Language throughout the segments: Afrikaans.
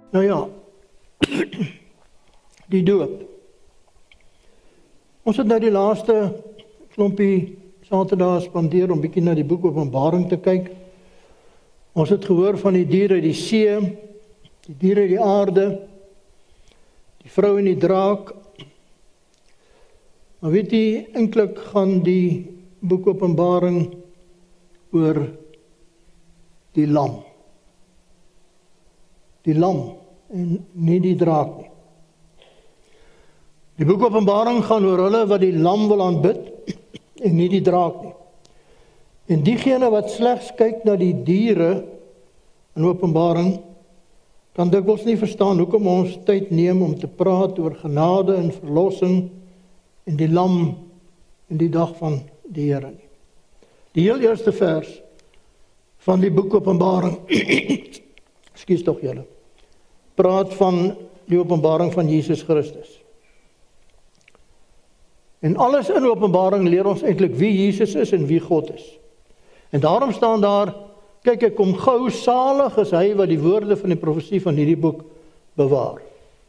Nou ja, die doop. Ons het nou die laaste klompie Saterdae spandeer om bietjie na die boek Openbaring te kyk. Ons het gehoor van die dier uit die see, die dier uit die aarde, die vrou en die draak. Maar weet jy, eintlik gaan die boek Openbaring oor die lam. Die lam en nie die draak nie. Die boek Openbaring gaan oor hulle wat die lam wil aanbid en nie die draak nie. En diegene wat slegs kyk na die diere in Openbaring, kan dikwels nie verstaan hoekom ons tyd neem om te praat oor genade en verlossing en die lam en die dag van die Here nie. Die heel eerste vers van die boek Openbaring, ekskuus tog julle, praat van die openbaring van Jesus Christus. En alles in Openbaring leer ons eintlik wie Jesus is en wie God is. En daarom staan daar, kyk, ek kom gou, salig is hy wat die woorde van die profesie van hierdie boek bewaar.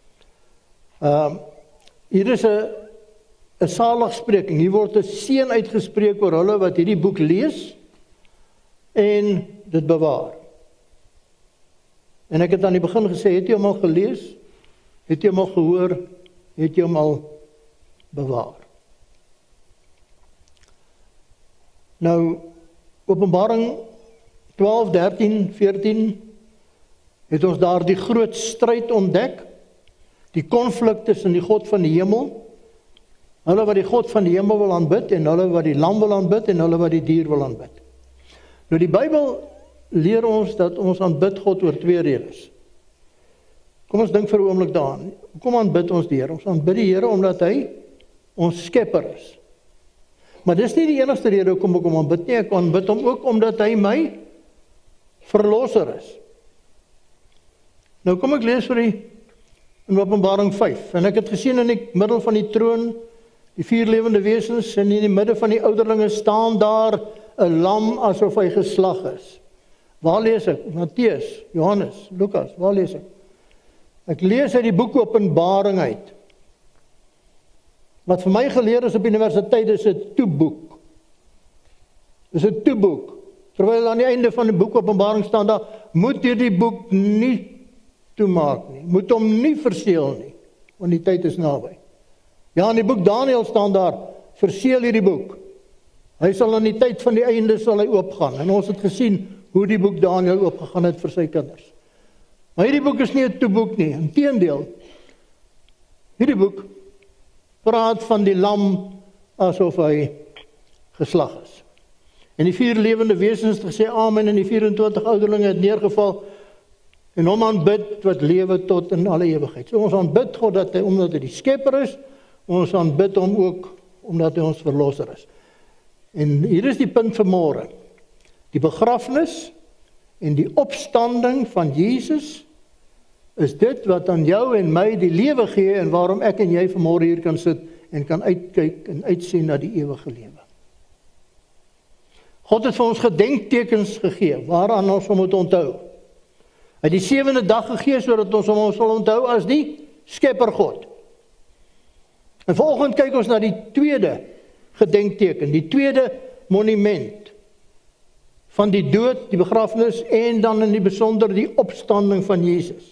Hier is 'n saligspreking, hier word 'n seën uitgespreek oor hulle wat hierdie boek lees en dit bewaar. En ek het aan die begin gesê, het jy hom al gelees? Het jy hom al gehoor? Het jy hom al bewaar? Nou, Openbaring 12, 13, 14, het ons daar die groot stryd ontdek, die konflik tussen die God van die hemel, hulle wat die God van die hemel wil aanbid, en hulle wat die lam wil aanbid, en hulle wat die dier wil aanbid. Nou die Bybel leer ons dat ons aanbid God oor twee redes. Kom ons dink vir 'n oomblik daaraan. Hoekom aanbid ons die Here? Ons aanbid die Here omdat hy ons skepper is. Maar dis nie die enigste rede hoekom ek hom aanbid nie. Ek aanbid hom ook omdat hy my verlosser is. Nou kom ek lees vir u in Openbaring 5. En ek het gesien in die middel van die troon die vier lewende wesens en in die midde van die ouderlinge staan daar 'n lam asof hy geslag is. Waar lees ek? Matteus, Johannes, Lukas, waar lees ek? Ek lees uit die boek Openbaring uit. Wat vir my geleer is op universiteit is 'n toeboek. Dis 'n toeboek. Terwyl aan die einde van die boek Openbaring staan daar, moet hierdie boek nie toemaak nie. Moet hom nie verseël nie, want die tyd is naby. Ja, in die boek Daniël staan daar, verseël hierdie boek. Hy sal aan die tyd van die einde sal hy oopgaan. En ons het gesien hoe die boek Daniël oopgegaan het vir sy kinders. Maar hierdie boek is nie 'n toeboek nie. Inteendeel, hierdie boek praat van die lam asof hy geslag is. En die vier lewende wesens het gesê amen en die 24 ouderlinge het neergeval en hom aanbid wat lewe tot in alle ewigheid. So ons aanbid God omdat hy die skepper is, ons aanbid hom ook omdat hy ons verlosser is. En hier is die punt vir môre. Die begrafnis en die opstanding van Jesus is dit wat aan jou en my die lewe gee en waarom ek en jy vanmôre hier kan sit en kan uitkyk en uitsien na die ewige lewe. God het vir ons gedenktekens gegee waaraan ons moet onthou. Hy het die 7de dag gegee sodat ons hom sal onthou as die Skepper God. En vanoggend kyk ons na die tweede gedenkteken, die tweede monument van die dood, die begrafnis en dan in die besonder die opstanding van Jesus.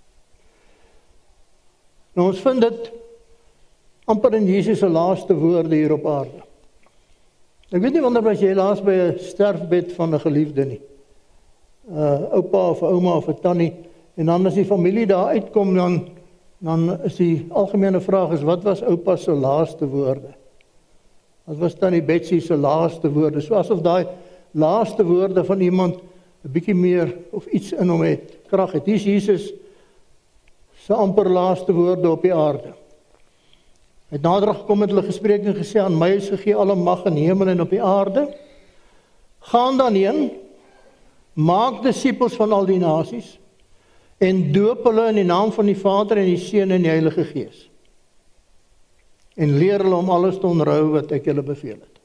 Nou ons vind dit amper in Jesus se laaste woorde hier op aarde. Ek weet nie wanneer was jy laas by 'n sterfbed van 'n geliefde nie. Oupa of ouma of 'n tannie, en dan as die familie daar uitkom, dan is die algemene vraag is, wat was oupa se laaste woorde? Wat was tannie Betsy se laaste woorde? So asof daai laaste woorde van iemand 'n bietjie meer of iets in hom het, krag het. Hier is Jesus se amper laaste woorde op die aarde. Hy het nader gekom met hulle gespreek en gesê, aan my is gegee alle mag in die hemel en op die aarde. Gaan dan heen, maak disippels van al die nasies en doop hulle in die naam van die Vader en die Seun en die Heilige Gees. En leer hulle om alles te onthou wat ek julle beveel het.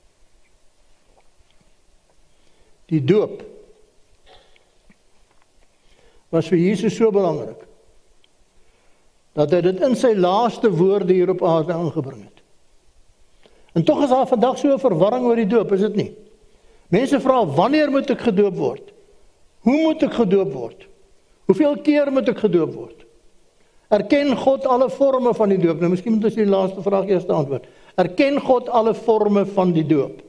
Die doop was vir Jesus so belangrik, dat hy dit in sy laaste woorde hier op aarde aangebring het. En tog is daar vandag so 'n verwarring oor die doop, is dit nie? Mense vra, wanneer moet ek gedoop word? Hoe moet ek gedoop word? Hoeveel keer moet ek gedoop word? Erken God alle vorme van die doop? Nou, miskien moet ons die laaste vraag eers antwoord. Erken God alle vorme van die doop?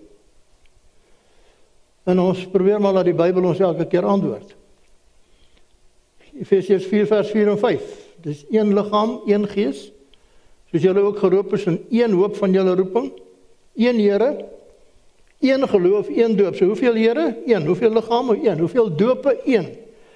En ons probeer maar dat die Bybel ons elke keer antwoord. Efesiërs 4 vers 4 en 5. Dis een liggaam, een gees, soos julle ook geroep is in een hoop van julle roeping, een Here, een geloof, een doop. So hoeveel Here? Een. Hoeveel liggame? Een. Hoeveel dope? Een.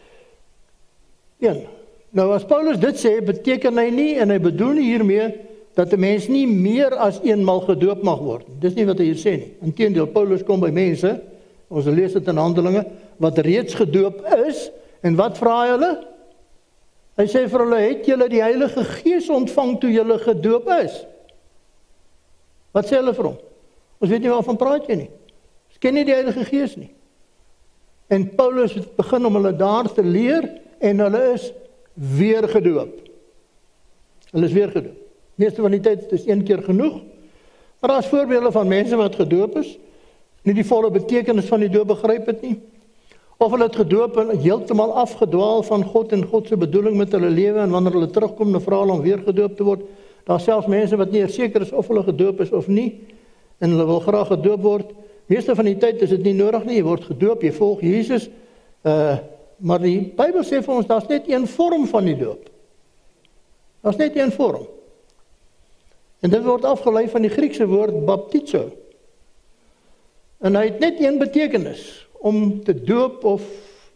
Een. Nou as Paulus dit sê, beteken hy nie, en hy bedoel nie hiermee, dat 'n mens nie meer as eenmal gedoop mag word. Dis nie wat hy hier sê nie. Inteendeel, Paulus kom by mense, ons lees dit in Handelinge, wat reeds gedoop is, en wat vra hulle? Hy sê vir hulle, het julle die Heilige Gees ontvang toe julle gedoop is? Wat sê hulle vir hom? Ons weet nie waarvan praat jy nie. Ons ken nie die Heilige Gees nie. En Paulus begin om hulle daar te leer, en hulle is weer gedoop. Hulle is weer gedoop. Meeste van die tyd is 1 keer genoeg, maar daar is voorbeelde van mense wat gedoop is, nie die volle betekenis van die doop begryp het nie, of hulle het gedoop en heeltemal afgedwaal van God en God se bedoeling met hulle lewe, en wanneer hulle terugkom, dan vra hulle om weer gedoop te word. Daar is selfs mense wat nie eers seker is of hulle gedoop is of nie, en hulle wil graag gedoop word. Meeste van die tyd is dit nie nodig nie, jy word gedoop, jy volg Jesus, maar die Bybel sê vir ons, daar is net een vorm van die doop. Daar is net een vorm. En dit word afgelei van die Griekse woord baptizo. En hy het net een betekenis, om te doop of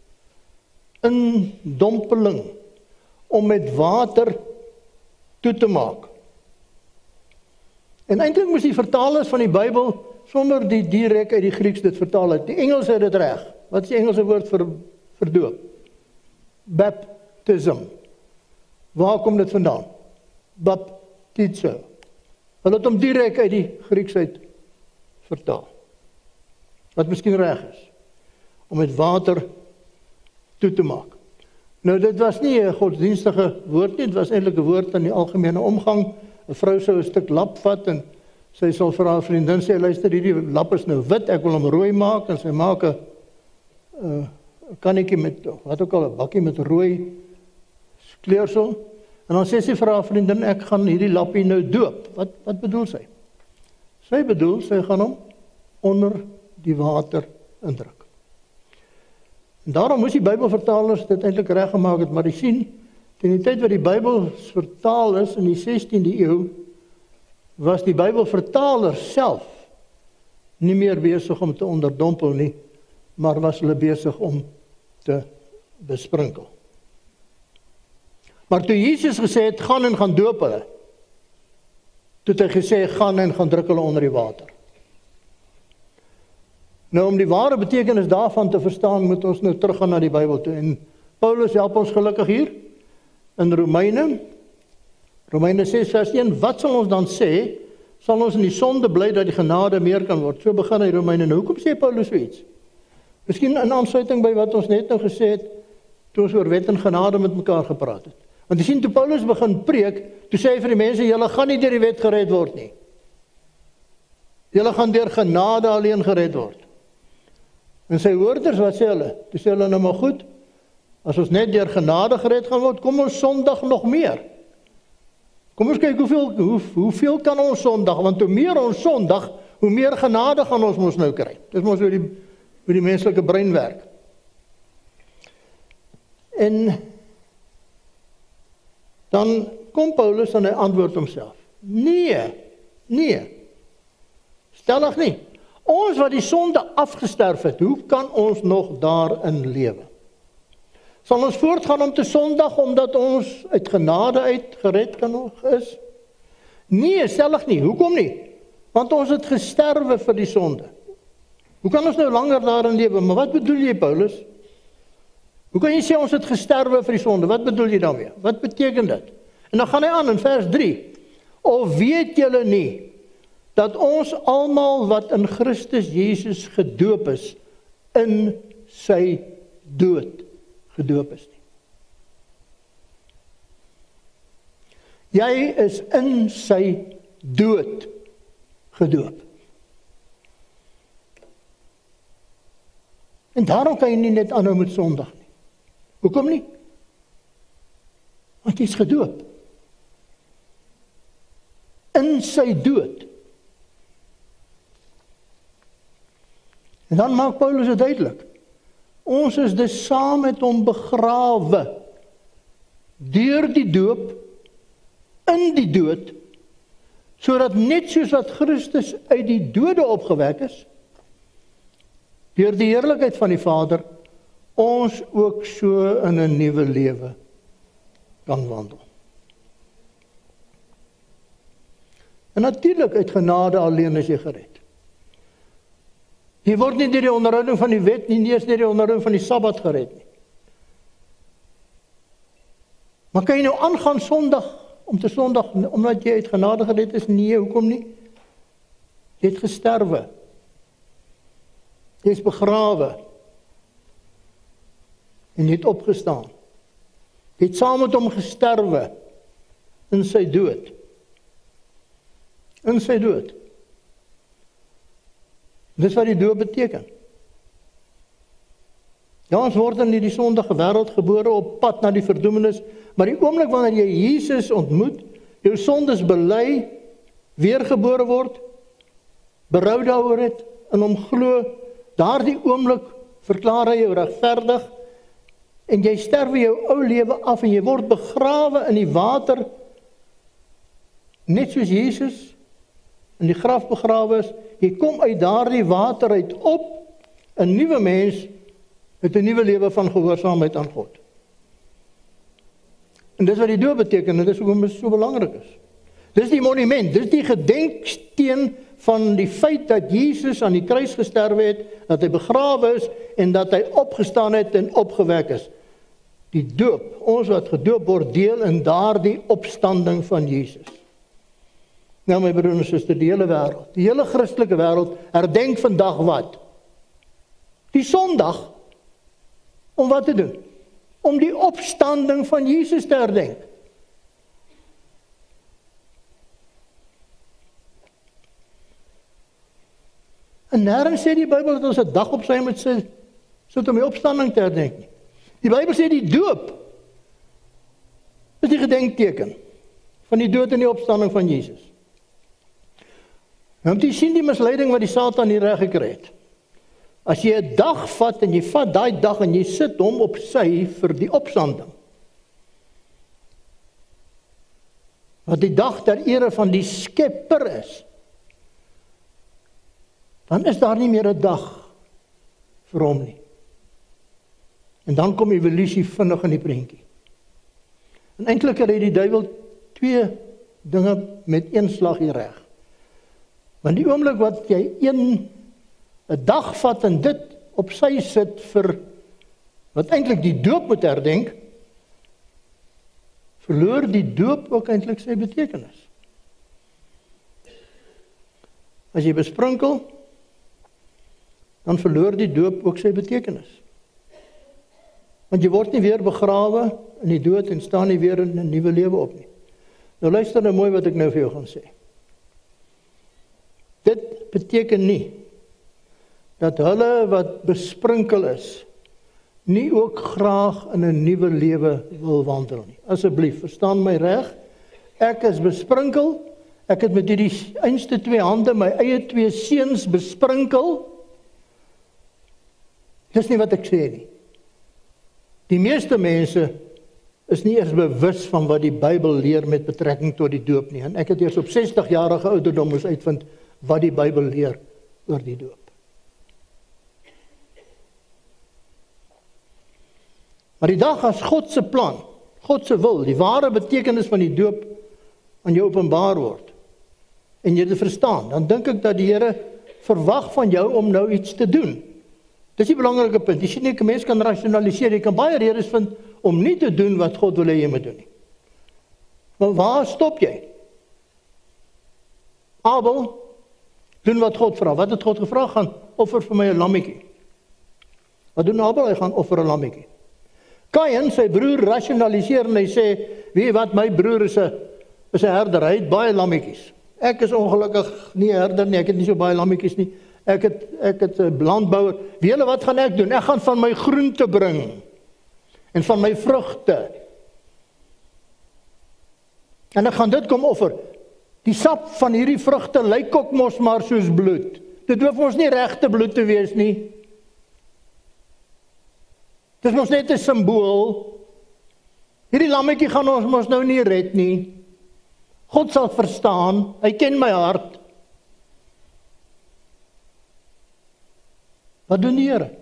indompeling, om met water toe te maak. En eintlik moes die vertalers van die Bybel sonder die direk uit die Grieks dit vertaal het. Die Engels het dit reg. Wat is die Engelse woord vir doop? Baptism. Waar kom dit vandaan? Baptizo. Hulle het hom direk uit die Grieks uit vertaal. Wat miskien reg is. Om met water toe te maak. Nou, dit was nie 'n godsdienstige woord nie, dit was eintlik 'n woord in die algemene omgang. 'n Vrou sou 'n stuk lap vat en sy sal vir haar vriendin sê, luister, hierdie lap is nou wit, ek wil hom rooi maak, en sy maak 'n kannetjie met, wat ook al, 'n bakkie met rooi kleursel, en dan sê sy vir haar vriendin, ek gaan hierdie lappie nou doop. Wat bedoel sy? Sy bedoel, sy gaan hom onder die water indruk. En daarom moes die Bybelvertalers dit eintlik reggemaak het, maar jy sien, teen die tyd wat die Bybel vertaal is in die 16de eeu, was die Bybelvertaler self nie meer besig om te onderdompel nie, maar was hulle besig om te besprinkel. Maar toe Jesus gesê het, gaan en gaan doop hulle, toe het hy gesê, gaan en gaan druk hulle onder die water. Nou, om die ware betekenis daarvan te verstaan, moet ons nou teruggaan na die Bybel toe. En Paulus help ons gelukkig hier, in Romeine 6 vers 1, wat sal ons dan sê, sal ons in die sonde bly dat die genade meer kan word? So begin hy Romeine. Nou, hoekom sê Paulus so iets? Miskien in aansluiting by wat ons net nou gesê het, toe ons oor wet en genade met mekaar gepraat het. Want jy sien, toe Paulus begin preek, toe sê hy vir die mense, julle gaan nie deur die wet gered word nie. Julle gaan deur genade alleen gered word. En sy hoorders, wat sê hulle? Toe sê hulle, nou maar goed, as ons net deur genade gered gaan word, kom ons sondig nog meer. Kom ons kyk hoeveel kan ons sondig, want hoe meer ons sondig, hoe meer genade gaan ons mos nou kry. Dis mos hoe die menslike brein werk. En dan kom Paulus en hy antwoord homself. Nee, stellig nie. Ons wat die sonde afgesterf het, hoe kan ons nog daarin lewe? Sal ons voortgaan om te sondig, omdat ons uit genade uit gered kan nog is? Nee, stellig nie. Hoekom nie? Want ons het gesterwe vir die sonde. Hoe kan ons nou langer daarin lewe? Maar wat bedoel jy, Paulus? Hoe kan jy sê ons het gesterwe vir die sonde? Wat bedoel jy daarmee? Wat beteken dit? En dan gaan hy aan in vers 3. Of weet julle nie, dat ons almal wat in Christus Jesus gedoop is, in sy dood gedoop is nie. Jy is in sy dood gedoop. En daarom kan jy nie net aanhou met Sondag nie. Hoekom nie? Want jy is gedoop. In sy dood. En dan maak Paulus dit duidelik. Ons is dus saam met hom begrawe deur die doop in die dood, sodat net soos wat Christus uit die dode opgewek is, deur die heerlikheid van die Vader, ons ook so in 'n nuwe lewe kan wandel. En natuurlik uit genade alleen is jy gered. Jy word nie deur die onderhouding van die wet nie, nie eens deur die onderhouding van die Sabbat gered nie. Maar kan jy nou aangaan Sondag, om te sondig, omdat jy uit genade gered is? Nee, hoekom nie? Jy het gesterwe. Jy is begrawe. En jy het opgestaan. Jy het saam met hom gesterwe in sy dood. In sy dood. Dis wat die dood beteken. Ja, ons word in hierdie sondige wêreld gebore op pad na die verdoemenis, maar die oomblik wanneer jy Jesus ontmoet, jou sondes bely, weergebore word, berou daaroor het, in hom glo, daardie oomblik verklaar hy jou regverdig, en jy sterwe jou ou lewe af, en jy word begrawe in die water, net soos Jesus in die graf begrawe is. Jy kom uit daardie water uit op, 'n nuwe mens, met 'n nuwe lewe van gehoorsaamheid aan God. En dis wat die doop beteken, en dis hoekom dit so belangrik is. Dis die monument, dis die gedenksteen van die feit dat Jesus aan die kruis gesterwe het, dat hy begrawe is, en dat hy opgestaan het en opgewek is. Die doop, ons wat gedoop word, deel in daardie opstanding van Jesus. Nou my broer en suster, die hele wêreld, die hele Christelike wêreld, herdenk vandag wat? Die Sondag, om wat te doen? Om die opstanding van Jesus te herdenk. En nêrens sê die Bybel dat ons 'n dag op sy moet sit om die opstanding te herdenk nie. Die Bybel sê die doop is die gedenkteken van die dood en die opstanding van Jesus. Nou moet jy sien die misleiding wat die Satan hier reg gekry het. As jy 'n dag vat en jy vat daai dag en jy sit hom op sy vir die opstanding, wat die dag ter ere van die Skepper is, dan is daar nie meer 'n dag vir hom nie. En dan kom evolusie vinnig in die prentjie. En eintlik het die duiwel twee dinge met een slag hier reg. Want die oomblik wat jy 'n dag vat en dit op sy sit vir wat eintlik die doop moet herdenk, verloor die doop ook eintlik sy betekenis. As jy besprinkel, dan verloor die doop ook sy betekenis. Want jy word nie weer begrawe in die dood en staan nie weer in 'n nuwe lewe op nie. Nou luister nou mooi wat ek nou vir jou gaan sê. Dit beteken nie dat hulle wat besprinkel is, nie ook graag in 'n nuwe lewe wil wandel nie. Asseblief, verstaan my reg. Ek is besprinkel, ek het met hierdie einste twee hande my eie twee seuns besprinkel. Dis nie wat ek sê nie. Die meeste mense is nie eers bewus van wat die Bybel leer met betrekking tot die doop nie. En ek het eers op 60-jarige ouderdom moes uitvind wat die Bybel leer oor die doop. Maar die dag as God se plan, God se wil, die ware betekenis van die doop aan jou openbaar word, en jy dit verstaan, dan dink ek dat die Here verwag van jou om nou iets te doen. Dis die belangrike punt. Jy sien nie, 'n mens kan rasionaliseer, jy kan baie redes vind om nie te doen wat God wil hê jy moet doen nie. Maar waar stop jy? Abel doen wat God vra. Wat het God gevra? Gaan offer vir my 'n lammetjie. Wat doen Abel? Hy gaan offer 'n lammetjie. Kain, sy broer, rasionaliseer en hy sê, weet jy wat, my broer is 'n is 'n herder, hy het baie lammetjies. Ek is ongelukkig nie 'n herder nie, ek het nie so baie lammetjies nie. Ek het 'n landbouer. Weet julle wat gaan ek doen? Ek gaan van my groente bring en van my vrugte. En ek gaan dit kom offer. Die sap van hierdie vrugte lyk ook mos maar soos bloed. Dit hoef ons nie regte bloed te wees nie. Dit is mos net 'n simbool. Hierdie lammetjie gaan ons mos nou nie red nie. God sal verstaan, hy ken my hart. Wat doen die Here?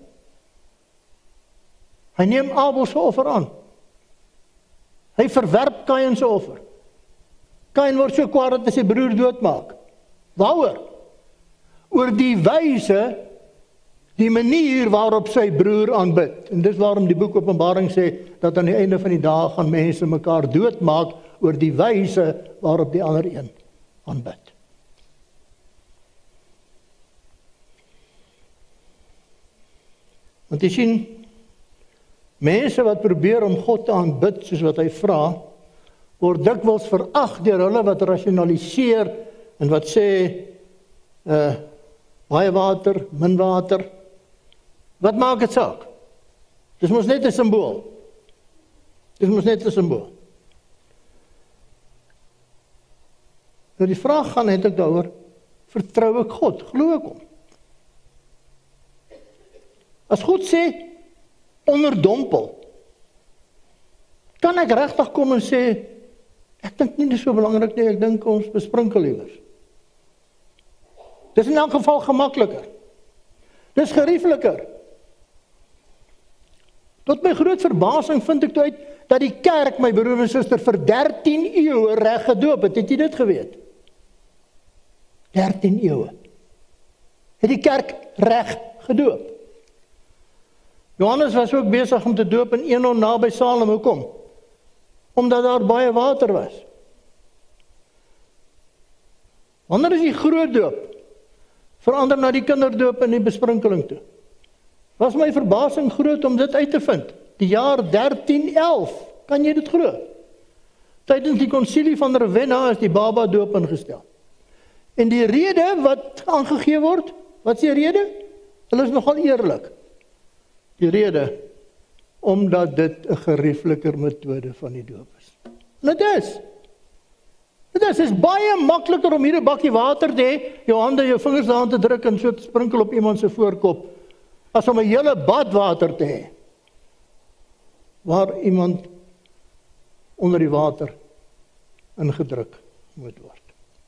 Hy neem Abel se offer aan. Hy verwerp Kain se offer. Kain word so kwaad dat hy sy broer doodmaak. Waaroor? Oor die wyse, die manier waarop sy broer aanbid. En dis waarom die boek Openbaring sê, dat aan die einde van die dae gaan mense mekaar doodmaak, oor die wyse waarop die ander een aanbid. Want jy sien, mense wat probeer om God te aanbid soos wat hy vra, word dikwels verag deur hulle wat rasionaliseer en wat sê, baie water, min water. Wat maak dit saak? Dis mos net 'n simbool. Dis mos net 'n simbool. Nou die vraag gaan eintlik daaroor, vertrou ek God? Glo ek hom? As God sê, onderdompel, kan ek regtig kom en sê, ek dink nie dis so belangrik nie, ek dink ons besprinkel liewers. Dis in elk geval gemakliker. Dis geriefliker. Tot my groot verbasing vind ek toe uit, dat die kerk, my broer en suster, vir 13 eeue reg gedoop het. Het jy dit geweet? 13 eeue. Het die kerk reg gedoop. Johannes was ook besig om te doop in Enon naby Salem. Hoekom? Omdat daar baie water was. Wanneer is die groot doop? Verander na die kinderdoop en die besprinkeling toe. Was my verbasing groot om dit uit te vind. Die jaar 1311, kan jy dit glo? Tydens die konsilie van Ravenna is die baba doop ingestel. En die rede wat aangegee word, wat is die rede? Hulle is nogal eerlik. Die rede, omdat dit 'n geriefliker metode van die doop is. En dit is. Dit is baie makliker om hier 'n bakkie water te hê, jou hande, jou vingers daarin te druk en so te sprinkel op iemand se voorkop, as om 'n hele bad water te hê, waar iemand onder die water ingedruk moet word.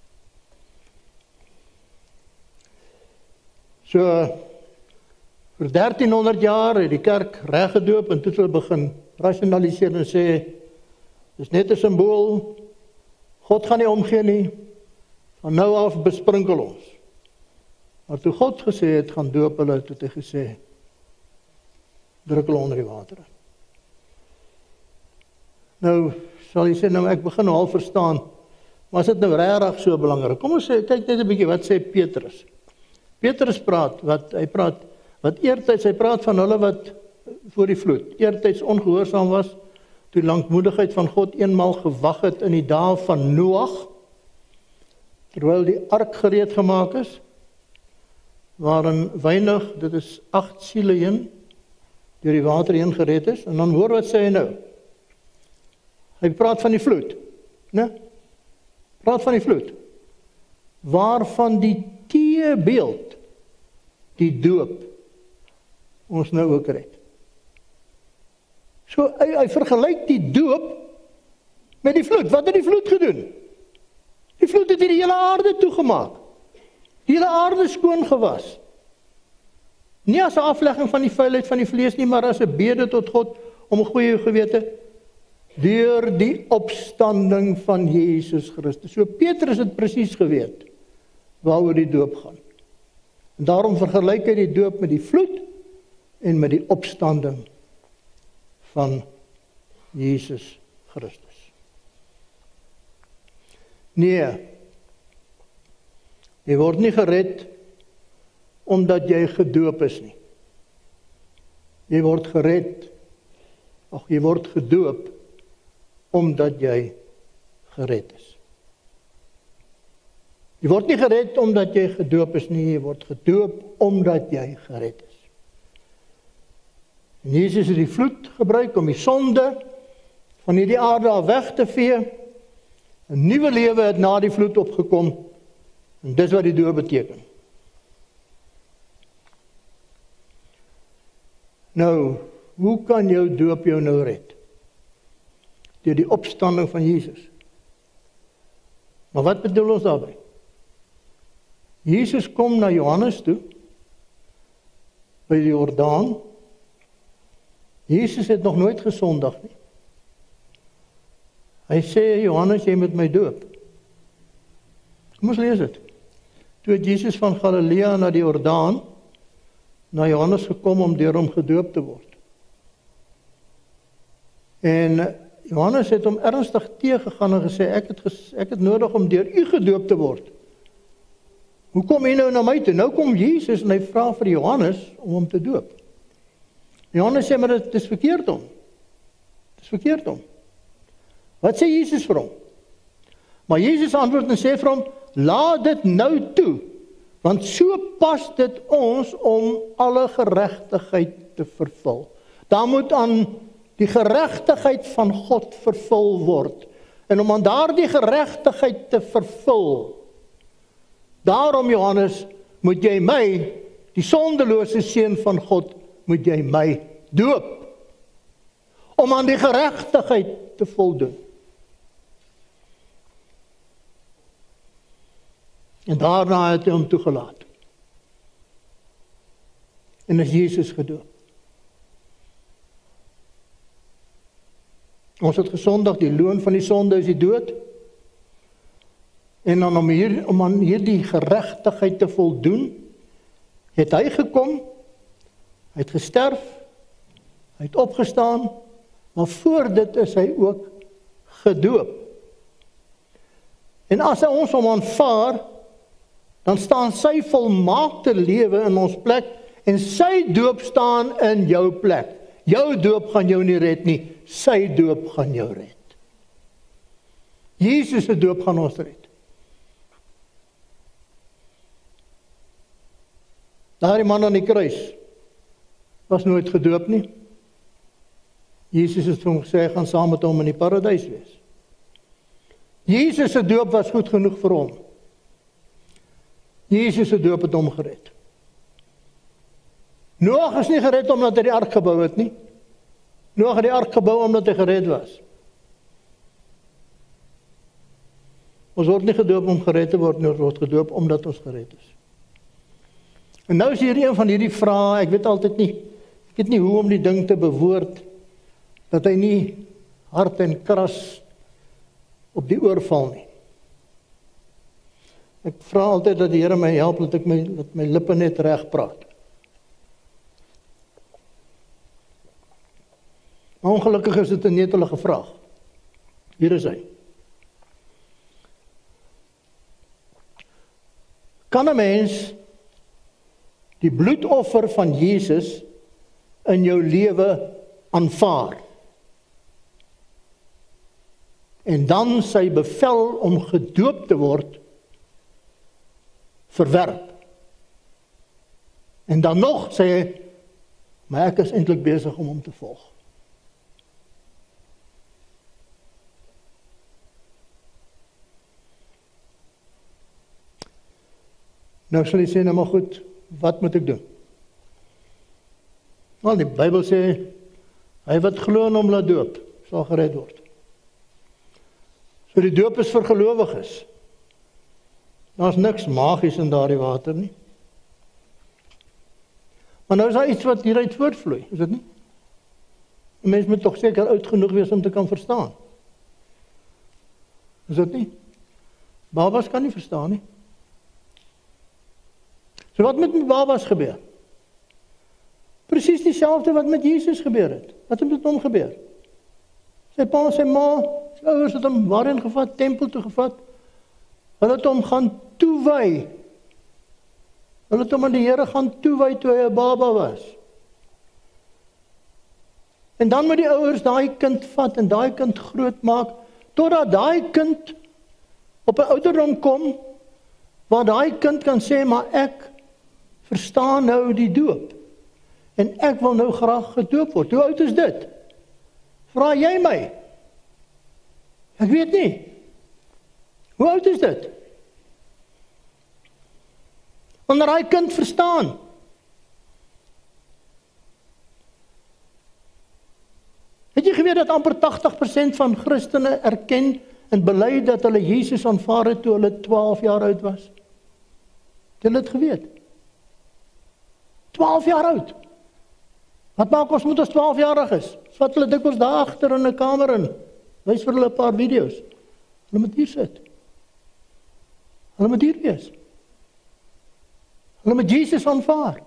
So, vir 1300 jaar het die kerk reg gedoop en toe het hulle begin rasionaliseer en sê, dis net 'n simbool, God gaan nie omgee nie, van nou af besprinkel ons. Maar toe God gesê het, gaan doop hulle, toe het hy gesê, druk hulle onder die water. Nou, sal jy sê, nou ek begin nou al verstaan, maar is dit nou regtig so belangrik? Kom ons sê, kyk net 'n bietjie, wat sê Petrus? Petrus praat, wat eertyds, hy praat van hulle wat voor die vloed, eertyds ongehoorsaam was, toe die lankmoedigheid van God eenmaal gewag het in die dae van Noag, terwyl die ark gereed gemaak is, waarin weinig, dit is 8 siele heen, deur die water heen gered is, en dan hoor wat sê hy nou. Hy praat van die vloed, né? Praat van die vloed, waarvan die teebeeld, die doop, ons nou ook red. So, hy vergelyk die doop met die vloed. Wat het die vloed gedoen? Die vloed het die hele aarde toegemaak. Die hele aarde skoon gewas. Nie as 'n aflegging van die vuilheid van die vlees nie, maar as 'n bede tot God om 'n goeie gewete deur die opstanding van Jesus Christus. So Petrus het presies geweet waaroor die doop gaan. En daarom vergelyk hy die doop met die vloed en met die opstanding van Jesus Christus. Nee, jy word nie gered omdat jy gedoop is nie. Jy word gered, jy word gedoop omdat jy gered is. Jy word nie gered omdat jy gedoop is nie, jy word gedoop omdat jy gered is. En Jesus het die vloed gebruik om die sonde van hierdie aarde af weg te vee. 'n Nuwe lewe het na die vloed opgekom, en dis wat die doop beteken. Nou, hoe kan jou doop jou nou red? Deur die opstanding van Jesus. Maar wat bedoel ons daarby? Jesus kom na Johannes toe, by die Jordaan. Jesus het nog nooit gesondig nie. Hy sê, Johannes, jy moet my doop. Kom ons lees dit. Toe het Jesus van Galilea na die Jordaan, na Johannes gekom om deur hom gedoop te word. En Johannes het hom ernstig teëgegaan en gesê, ek het nodig om deur u gedoop te word. Hoe kom jy nou na my toe? Nou kom Jesus en hy vra vir Johannes om hom te doop. Johannes sê, maar dit is verkeerd om. Dit is verkeerd om. Wat sê Jesus vir hom? Maar Jesus antwoord en sê vir hom, laat dit nou toe, want so pas dit ons om alle geregtigheid te vervul. Daar moet aan die geregtigheid van God vervul word. En om aan daardie geregtigheid te vervul, daarom Johannes, moet jy my, die sondelose seun van God, moet jy my doop. Om aan die geregtigheid te voldoen. En daarna het hy hom toegelaat. En is Jesus gedoop. Ons het gesondig, die loon van die sonde is die dood. En dan om aan hierdie geregtigheid te voldoen, het hy gekom, hy het gesterf, hy het opgestaan, maar voor dit is hy ook gedoop. En as hy ons hom aanvaar, dan staan sy volmaakte lewe in ons plek, en sy doop staan in jou plek. Jou doop gaan jou nie red nie, sy doop gaan jou red. Jesus se doop gaan ons red. Daardie man aan die kruis was nooit gedoop nie. Jesus het vir hom gesê, hy gaan saam met hom in die paradys wees. Jesus se doop was goed genoeg vir hom. Jesus se doop het hom gered. Noag is nie gered omdat hy die ark gebou het nie. Noag het die ark gebou omdat hy gered was. Ons word nie gedoop om gered te word, ons word gedoop omdat ons gered is. En nou is hier een van hierdie vrae, ek weet altyd nie, ek weet nie hoe om die ding te bewoord, dat hy nie hard en kras op die oor val nie. Ek vra altyd dat die Here my help, dat my lippe net reg praat. Maar ongelukkig is dit 'n netelige vraag. Hier is hy. Kan 'n mens die bloedoffer van Jesus in jou lewe aanvaar? En dan sy bevel om gedoop te word verwerp. En dan nog sê hy, maar ek is eintlik besig om hom te volg. Nou sal jy sê, nou maar goed, wat moet ek doen? Nou, die Bybel sê, hy wat glo in hom laat doop, sal gered word. So die doop is vir gelowiges. Daar's niks magies in daardie water nie. Maar nou is daar iets wat hieruit voortvloei, is dit nie? 'n Mens moet tog seker oud genoeg wees om te kan verstaan. Is dit nie? Babas kan nie verstaan nie. So wat met babas gebeur? Presies dieselfde wat met Jesus gebeur het. Wat het met hom gebeur? Sy pa en sy ma, sy ouers het hom waarheen gevat, tempel toe gevat. Hulle het hom gaan toewy. Hulle het hom aan die Here gaan toewy toe hy 'n baba was. En dan moet die ouers daai kind vat en daai kind grootmaak, totdat daai kind op 'n ouderdom kom, waar daai kind kan sê, maar ek verstaan nou die doop. En ek wil nou graag gedoop word. Hoe oud is dit? Vra jy my? Ek weet nie. Hoe oud is dit? Wanneer daai kind verstaan. Het jy geweet dat amper 80% van Christene erken en bely dat hulle Jesus aanvaar het toe hulle 12 jaar oud was? Het julle dit geweet? 12 jaar oud. Wat maak ons moet ons 12-jarig is? Vat hulle dikwels daar agter in 'n kamer in. Wys vir hulle 'n paar video's. Hulle moet hier sit. Hulle moet hier wees. Hulle moet Jesus aanvaar.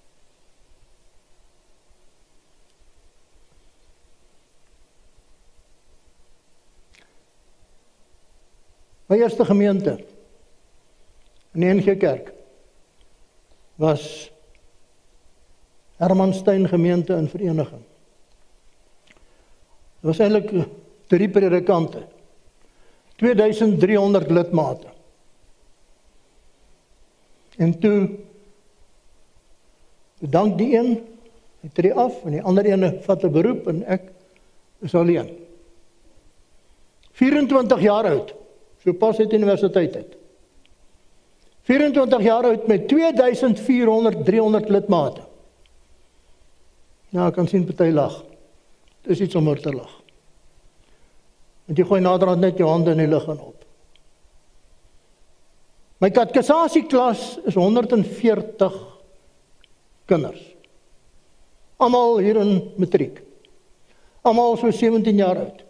My eerste gemeente in die NG Kerk was Hermanstein gemeente in Vereniging. Dit was eintlik 3 predikante, 2300 lidmate. En toe bedank die een, hy tree af, en die ander ene vat 'n beroep, en ek is alleen. 24 jaar oud, so pas uit universiteit uit. 24 jaar oud met 2400, 300 lidmate. Nou, ek kan sien party lag. Dit is iets om oor te lag. Want jy gooi naderhand net jou hande in die lug en op. My katekisasieklas is 140 kinders. Almal hier in matriek. Almal so 17 jaar oud.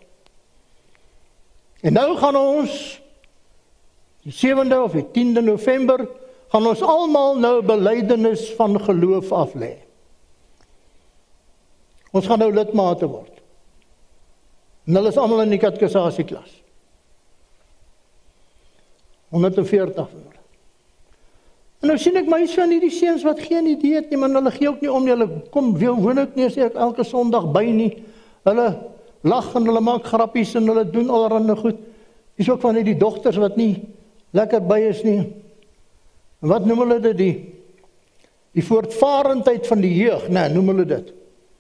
En nou gaan ons, die 7de of die 10de November, gaan ons almal nou belydenis van geloof aflê. Ons gaan nou lidmate word. En hulle is almal in die katekisasieklas. 140 van hulle. En nou sien ek mense van hierdie seuns wat geen idee het nie, maar hulle gee ook nie om nie, hulle kom woon ook nie elke Sondag by nie. Hulle lag en hulle maak grappies en hulle doen allerhande goed. Dis ook van hierdie dogters wat nie lekker by is nie. En wat noem hulle dit? Die voortvarendheid van die jeug, nee, noem hulle dit.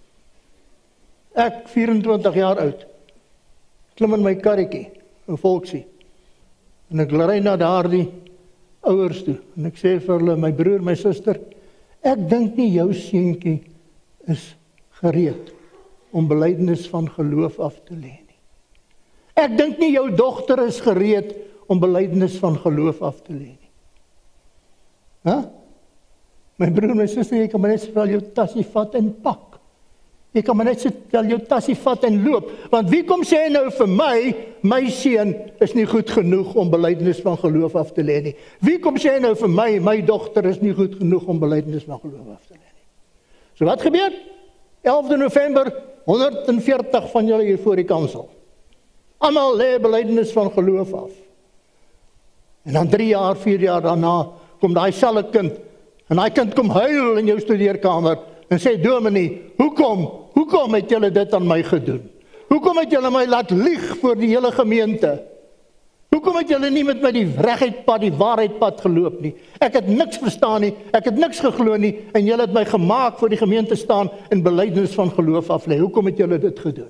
Ek, 24 jaar oud, klim in my karretjie, 'n Volksie, en ek ry na daardie ouers toe, en ek sê vir hulle, my broer, my suster, ek dink nie jou seentjie is gereed om belydenis van geloof af te lê nie. Ek dink nie jou dogter is gereed om belydenis van geloof af te lê nie. Huh? My broer, my suster, jy kan maar net soveel jou tassie vat en pak. Jy kan maar net soveel jou tassie vat en loop, want wie kom sê nou vir my seun is nie goed genoeg om belydenis van geloof af te lê nie. Wie kom sê nou vir my dogter is nie goed genoeg om belydenis van geloof af te lê nie. So wat gebeur? 11de November, 140 van julle hier voor die kansel. Almal lê belydenis van geloof af. En dan 3 jaar, 4 jaar daarna, kom daai selfe kind, en daai kind kom huil in jou studeerkamer, en sê, dominee, hoekom het julle dit aan my gedoen? Hoekom het julle my laat lieg voor die hele gemeente? Hoekom het julle nie met my die regheidpad, die waarheidpad geloop nie? Ek het niks verstaan nie, ek het niks geglo nie, en julle het my gemaak voor die gemeente staan en belydenis van geloof aflê. Hoekom het julle dit gedoen?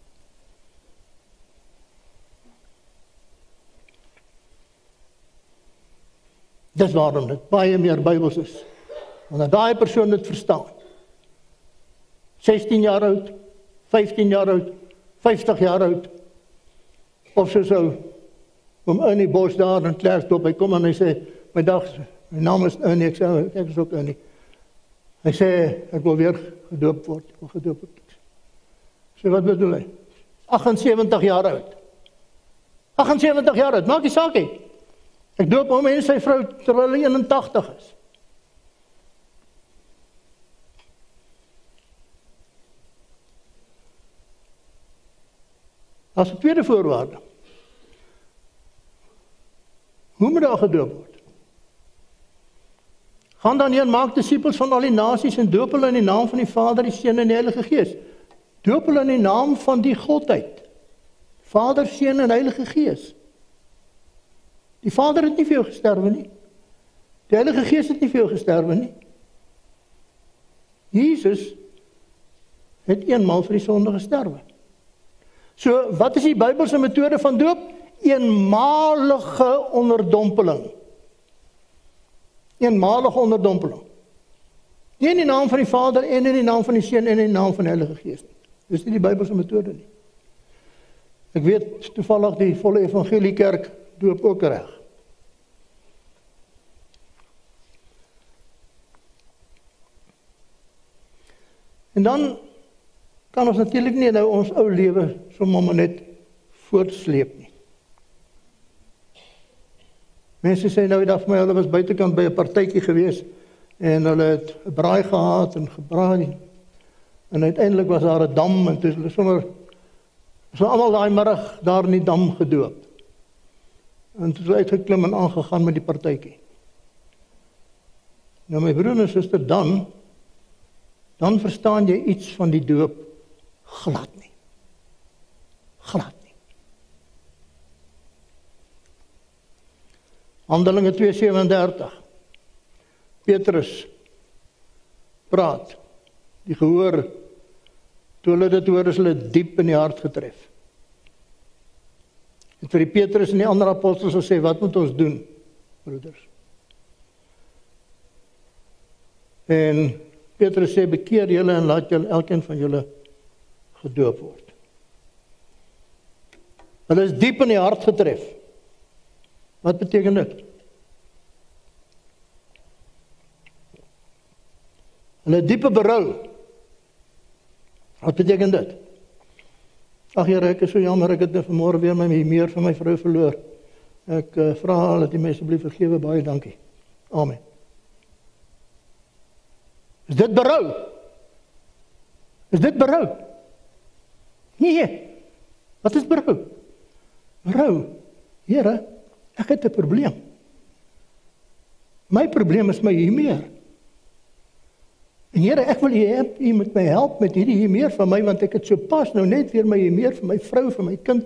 Dis waarom dit baie meer Bybels is. Want daai persoon dit verstaan. 16 jaar oud, 15 jaar oud, 50 jaar oud, of so om Ernie Bosch daar in Klerksdorp, hy kom en hy sê, my naam is Ernie, ek sê, ek is ook Ernie. Hy sê, ek wil weer gedoop word, Ek sê, wat bedoel hy? 78 jaar oud. 78 jaar oud, maak die saak nie. Ek doop hom en sy vrou terwyl hy 81 is. As 'n tweede voorwaarde. Hoe moet daar gedoop word? Gaan dan heen, maak disippels van al die nasies en doop hulle in die naam van die Vader, die Seun en die Heilige Gees. Doop hulle in die naam van die Godheid. Vader, Seun en Heilige Gees. Die Vader het nie vir jou gesterwe nie. Die Heilige Gees het nie vir jou gesterwe nie. Jesus het eenmaal vir die sonde gesterwe. So, wat is die Bybelse metode van doop? Eenmalige onderdompeling. Eenmalige onderdompeling. Nie in die naam van die Vader, en in die naam van die Seun, en in die naam van die Heilige Gees nie. Dis nie die Bybelse metode nie. Ek weet toevallig die volle evangeliekerk doop ook reg. En dan kan ons natuurlik nie nou ons ou lewe sommer net voortsleep nie. Mense sê nou die dag vir my, hulle was buitekant by 'n partytjie gewees en hulle het 'n braai gehad en gebraai. En uiteindelik was daar 'n dam en toe hulle sommer so almal daai middag daar in die dam gedoop. En toe het hulle uitgeklim en aangegaan met die partytjie. Nou my broer en suster, dan verstaan jy iets van die doop glad nie. Glad nie. Handelinge 2:37. Petrus praat. Die gehoor, toe hulle dit hoor, is hulle diep in die hart getref. En vir die Petrus en die ander apostels gesê, wat moet ons doen, broeders? En Petrus sê, bekeer julle en laat julle, elkeen van julle gedoop word. Hulle is diep in die hart getref. Wat beteken dit? Hulle diepe berou. Wat beteken dit? Ag Here, ek is so jammer, ek het vanmôre weer meer van my vrou verloor. Ek vra dat U my asseblief vergewe, baie dankie. Amen. Is dit berou? Is dit berou? Nee. Wat is berou? Berou. Here, ek het 'n probleem. My probleem is my humeur. En Here, ek wil U moet my help met hierdie humeur van my, want ek het so pas nou net weer my humeur vir my vrou, vir my kind,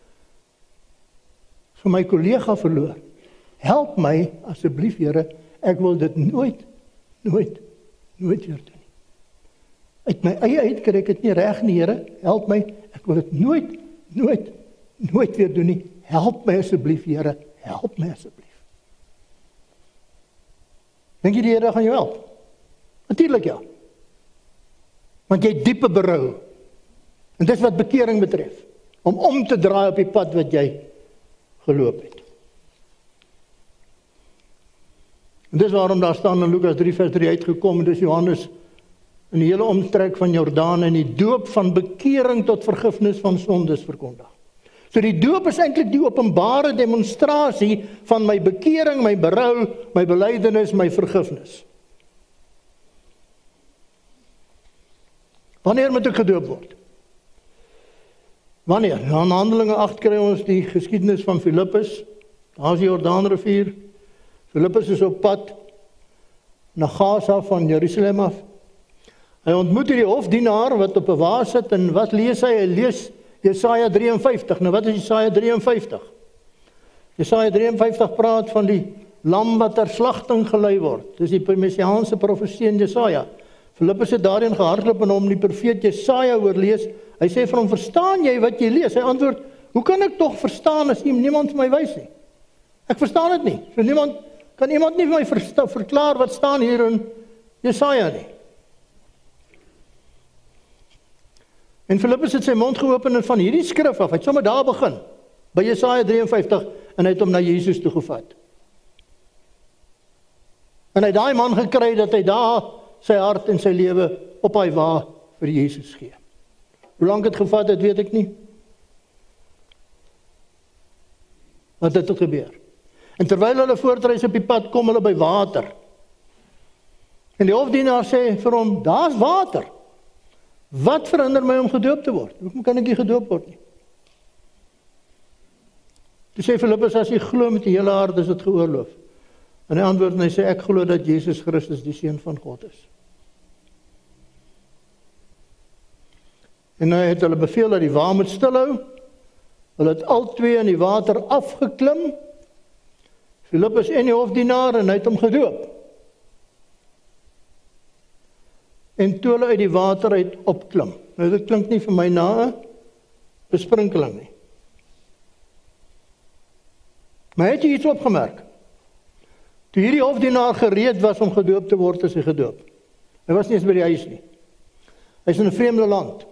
vir my kollega verloor. Help my asseblief, Here, ek wil dit nooit weer doen nie. Uit my eie uit kry ek dit nie reg nie, Here, help my, ek wil dit nooit weer doen nie. Help my asseblief, Here, help my asseblief. Dink jy die Here gaan jou help? Natuurlijk ja. Want jy het diepe berou. En dis wat bekering betref. Om te draai op die pad wat jy geloop het. En dis waarom daar staan in Lukas 3 vers 3 uitgekom, en dis Johannes in die hele omtrek van Jordaan en die doop van bekering tot vergifnis van sondes verkondig. So die doop is eintlik die openbare demonstrasie van my bekering, my berou, my belydenis, my vergifnis. Wanneer moet ek gedoop word? Wanneer? Nou, in Handelinge 8 kry ons die geskiedenis van Filippus. Daar is die Jordaanrivier. Filippus is op pad na Gaza van Jerusalem af. Hy ontmoet hierdie hofdienaar wat op 'n wa sit, en wat lees hy? Hy lees Jesaja 53. Nou wat is Jesaja 53? Jesaja 53 praat van die lam wat ter slagting gelei word. Dis die messiaanse profesie in Jesaja. Filippus het daarin gehardloop en hom die profeet Jesaja oorlees. Hy sê vir hom, verstaan jy wat jy lees? Hy antwoord, hoe kan ek tog verstaan as niemand vir my wys nie? Ek verstaan dit nie. So kan iemand nie vir my verklaar wat staan hier in Jesaja nie? En Filippus het sy mond geopen en van hierdie skrif af, hy het sommer daar begin, by Jesaja 53, en hy het hom na Jesus toe gevat. En hy het daai man gekry dat hy daar sy hart en sy lewe op hy wa vir Jesus gee. Hoe lank het gevat het, weet ek nie. Wat het gebeur? En terwyl hulle voortreis op die pad, kom hulle by water. En die hofdienaar sê vir hom, daar's water. Wat verhinder my om gedoop te word? Hoekom kan ek nie gedoop word nie? Toe sê Filippus, as jy glo met die hele hart, is dit geoorloof. En hy antwoord en hy sê, ek glo dat Jesus Christus die Seun van God is. En hy het hulle beveel dat die wa moet stilhou. Hulle het al twee in die water afgeklim. Filippus en die hofdienaar en hy het hom gedoop. En toe hulle uit die water uit opklim. Nou dit klink nie vir my na 'n besprinkeling nie. Maar het jy iets opgemerk? Toe hierdie hofdienaar gereed was om gedoop te word, is hy gedoop. Hy was nie eens by die huis nie. Hy is in 'n vreemde land.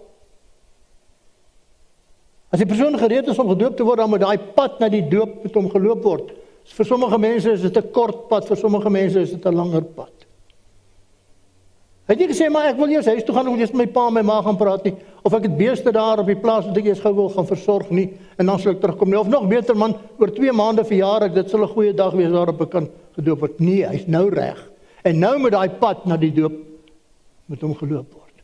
As die persoon gereed is om gedoop te word, dan moet daai pad na die doop met hom geloop word. Vir sommige mense is dit 'n kort pad, vir sommige mense is dit 'n langer pad. Hy het nie gesê, maar ek wil eers huis toe gaan, ek wil eers met my pa en my ma gaan praat nie, of ek het beeste daar op die plaas wat ek eers gou wil gaan versorg nie, en dan sal ek terugkom nie, of nog beter man, oor 2 maande verjaar ek, dit sal 'n goeie dag wees waarop ek kan gedoop word. Nee, hy's nou reg. En nou moet daai pad na die doop met hom geloop word.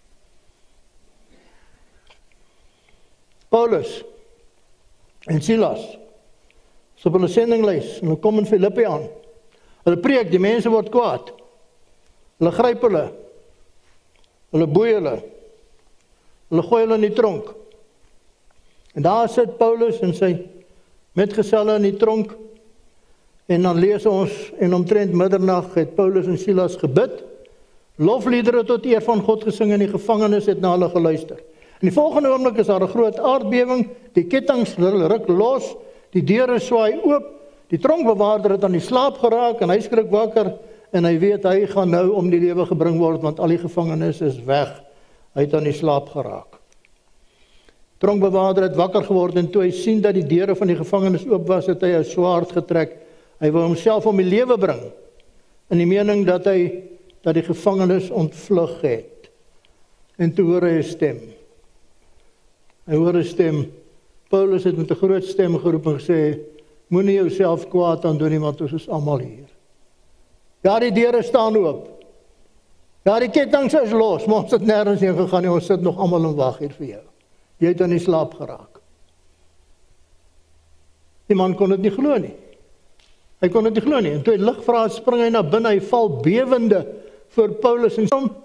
Paulus en Silas is op hulle sendinglys, en hulle kom in Filippi aan. Hulle preek, die mense word kwaad. Hulle gryp hulle boei hulle gooi hulle in die tronk. En daar sit Paulus en sy metgeselle in die tronk, en dan lees ons, en omtrent middernag het Paulus en Silas gebid, lofliedere tot eer van God gesing, en die gevangenes het na hulle geluister. In die volgende oomblik is daar 'n groot aardbewing, die kettinge ruk los, die deure swaai oop, die tronkbewaarder het aan die slaap geraak, en hy skrik wakker, en hy weet, hy gaan nou om die lewe gebring word, want al die gevangenes is weg. Hy het aan die slaap geraak. Tronkbewaarder het wakker geword, en toe hy sien dat die deure van die gevangenis oop was, het hy 'n swaard getrek. Hy wou homself om die lewe bring, in die mening dat die gevangenis ontvlug het. En toe hoor hy 'n stem. Hy hoor 'n stem. Paulus het met 'n groot stem geroep en gesê, moenie jouself kwaad aandoen nie, want ons is almal hier. Ja, die deure staan oop. Ja, die kettinge is los, maar ons het nêrens heen gegaan nie, ons sit nog almal en wag hier vir jou. Jy het aan die slaap geraak. Die man kon dit nie glo nie. Hy kon dit nie glo nie. En toe hy lig vra, spring hy na binne, hy val bewende voor Paulus en sê hom,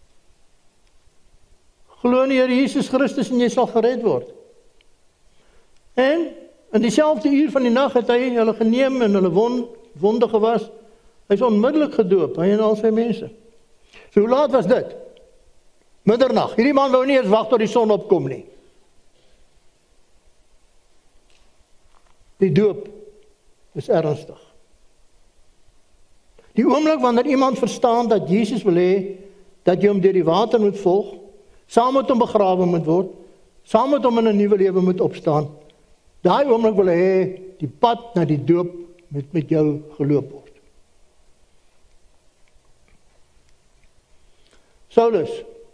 glo in die Here Jesus Christus en jy sal gered word. En in dieselfde uur van die nag het hy hulle geneem en hulle wonde gewas. Hy is onmiddellik gedoop, hy en al sy mense. So hoe laat was dit? Middernag. Hierdie man wou nie eens wag tot die son opkom nie. Die doop is ernstig. Die oomblik wanneer iemand verstaan dat Jesus wil hê dat jy hom deur die water moet volg, saam met hom begrawe moet word, saam met hom in 'n nuwe lewe moet opstaan, daai oomblik wil hy hê die pad na die doop met jou geloop word. Saulus,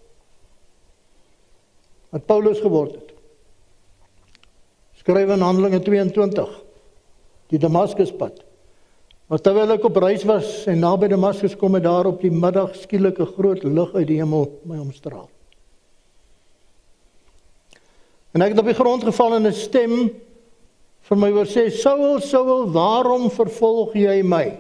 wat Paulus geword het, skryf in Handelinge 22, die Damaskuspad. Maar terwyl ek op reis was en naby Damaskus kom, het daar op die middag skielik 'n groot lig uit die hemel my omstraal. En ek het op die grond geval en 'n stem vir my hoor sê, Saul, Saul, waarom vervolg jy my?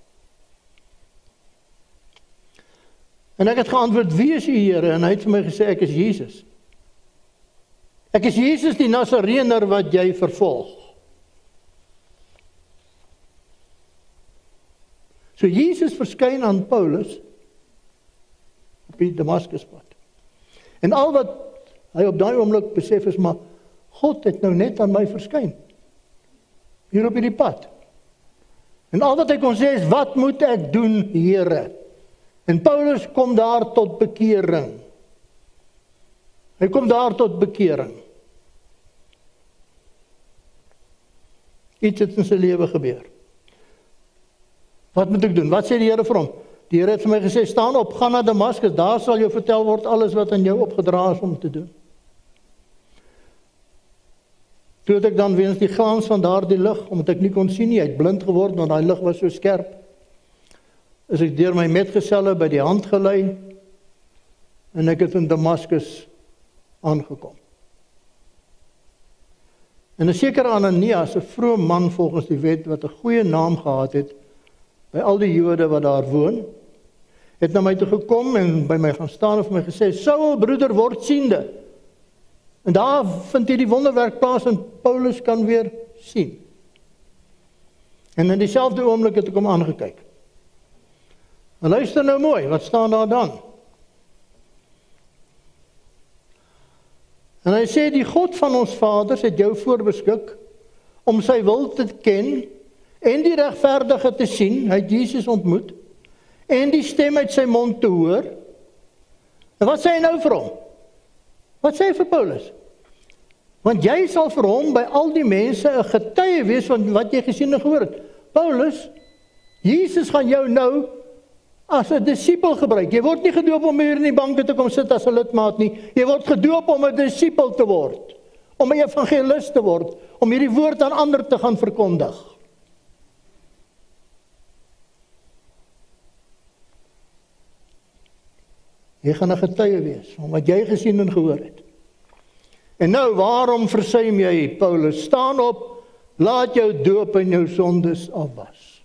En ek het geantwoord, wie is u, Here? En hy het vir my gesê, ek is Jesus. Ek is Jesus die Nasareëner wat jy vervolg. So Jesus verskyn aan Paulus op die Damaskuspad. En al wat hy op daai oomblik besef is, maar God het nou net aan my verskyn. Hier op hierdie pad. En al wat hy kon sê is, wat moet ek doen, Here? En Paulus kom daar tot bekering. Hy kom daar tot bekering. Iets het in sy lewe gebeur. Wat moet ek doen? Wat sê die Here vir hom? Die Here het vir my gesê, staan op, gaan na Damaskus, daar sal jou vertel word alles wat aan jou opgedra is om te doen. Toe het ek dan weens die glans van daardie lig, omdat ek nie kon sien nie, hy het blind geword, want daai lig was so skerp, is ek deur my metgeselle by die hand gelei, en ek het in Damaskus aangekom. En 'n sekere Ananias, 'n vrome man volgens die wet, wat 'n goeie naam gehad het, by al die Jode wat daar woon, het na my toe gekom en by my gaan staan en vir my gesê, Saul, broeder, word siende. En daar vind hier die wonderwerk plaas en Paulus kan weer sien. En in dieselfde oomblik het ek hom aangekyk. En luister nou mooi, wat staan daar dan? En hy sê, die God van ons vaders het jou voorbeskik om sy wil te ken en die regverdige te sien, hy het Jesus ontmoet, en die stem uit sy mond te hoor. En wat sê hy nou vir hom? Wat sê hy vir Paulus? Want jy sal vir hom by al die mense 'n getuie wees van wat jy gesien en gehoor het. Paulus, Jesus gaan jou nou as 'n disipel gebruik. Jy word nie gedoop om hier in die banke te kom sit as 'n lidmaat nie. Jy word gedoop om 'n disipel te word, om 'n evangelis te word, om hierdie woord aan ander te gaan verkondig. Jy gaan 'n getuie wees van wat jy gesien en gehoor het. En nou, waarom versuim jy, Paulus? Staan op, laat jou doop en jou sondes afwas.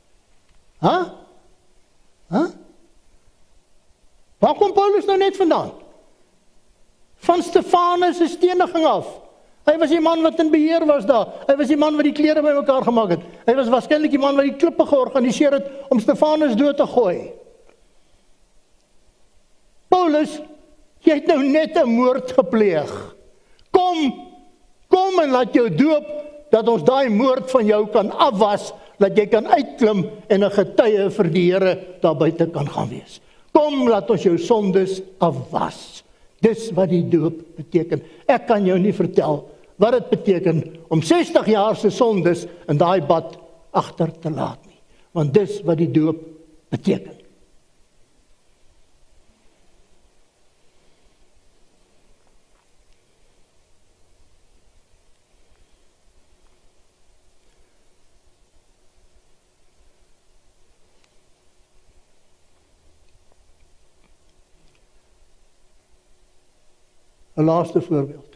Waar kom Paulus nou net vandaan? Van Stefanus se steniging af. Hy was die man wat in beheer was daar. Hy was die man wat die klere bymekaar gemaak het. Hy was waarskynlik die man wat die klippe georganiseer het om Stefanus dood te gooi. Paulus, jy het nou net 'n moord gepleeg. Kom en laat jou doop, dat ons daai moord van jou kan afwas, dat jy kan uitklim en 'n getuie vir die Here daar buite kan gaan wees. Kom, laat ons jou sondes afwas. Dis wat die doop beteken. Ek kan jou nie vertel wat dit beteken om 60 jaar se sondes in daai bad agter te laat nie. Want dis wat die doop beteken. Een laaste voorbeeld.